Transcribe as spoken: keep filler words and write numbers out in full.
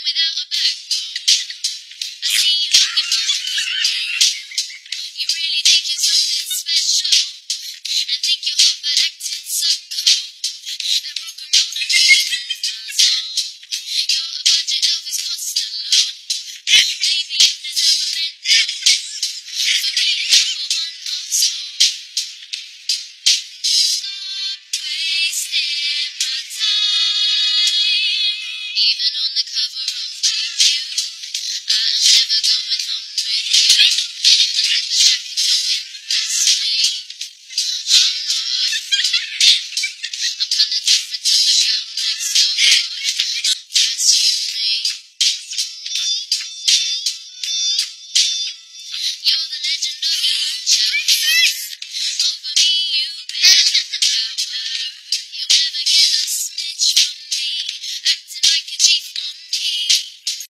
without a backbone. I see you looking from the window. You really think you're something special, and think you're hot for acting so cold. That rock and roll and really moves my soul. You're a budget Elvis Costello. Baby, you deserve a medal for being number one of soul. Stop wasting my time. Even on the cover of GQ, I'm never going home with you. And let the jacket don't impress me. I'm not a fool. I'm kinda different to the girl next door. Just you me. You're the legend of your chapters. Over me, you bend no power.